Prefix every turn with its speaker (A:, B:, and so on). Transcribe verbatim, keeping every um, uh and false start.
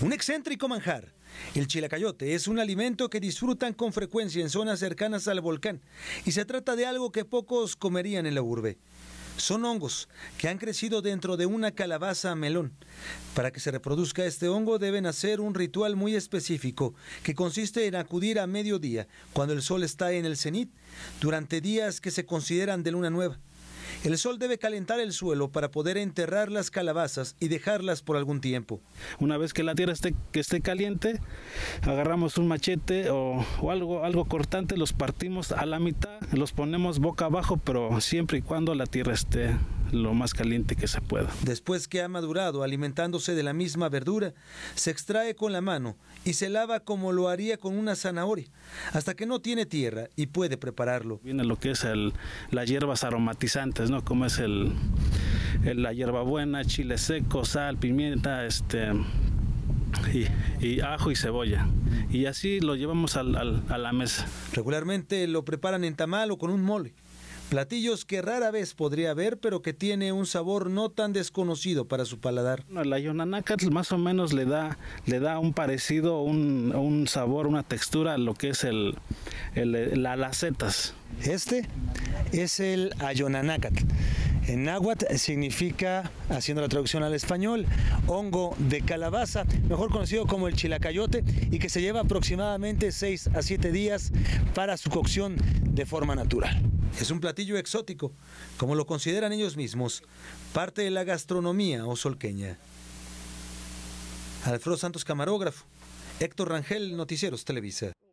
A: Un excéntrico manjar. El chilacayote es un alimento que disfrutan con frecuencia en zonas cercanas al volcán y se trata de algo que pocos comerían en la urbe. Son hongos que han crecido dentro de una calabaza melón. Para que se reproduzca este hongo deben hacer un ritual muy específico que consiste en acudir a mediodía, cuando el sol está en el cenit, durante días que se consideran de luna nueva. El sol debe calentar el suelo para poder enterrar las calabazas y dejarlas por algún tiempo.
B: Una vez que la tierra esté, que esté caliente, agarramos un machete o, o algo, algo cortante, los partimos a la mitad, los ponemos boca abajo, pero siempre y cuando la tierra esté lo más caliente que se pueda.
A: Después que ha madurado, alimentándose de la misma verdura, se extrae con la mano y se lava como lo haría con una zanahoria, hasta que no tiene tierra y puede prepararlo.
B: Viene lo que es el, las hierbas aromatizantes, ¿no? Como es el, el, la hierbabuena, chile seco, sal, pimienta, este, y, y ajo y cebolla. Y así lo llevamos al, al, a la mesa.
A: Regularmente lo preparan en tamal o con un mole. Platillos que rara vez podría ver, pero que tiene un sabor no tan desconocido para su paladar.
B: La Yonanácatl más o menos le da, le da un parecido, un, un sabor, una textura a lo que es el, el, la, las setas.
A: Este es el Ayonanácatl. En náhuatl significa, haciendo la traducción al español, hongo de calabaza, mejor conocido como el chilacayote, y que se lleva aproximadamente seis a siete días para su cocción de forma natural. Es un platillo exótico, como lo consideran ellos mismos, parte de la gastronomía osolqueña. Alfredo Santos, camarógrafo. Héctor Rangel, Noticieros Televisa.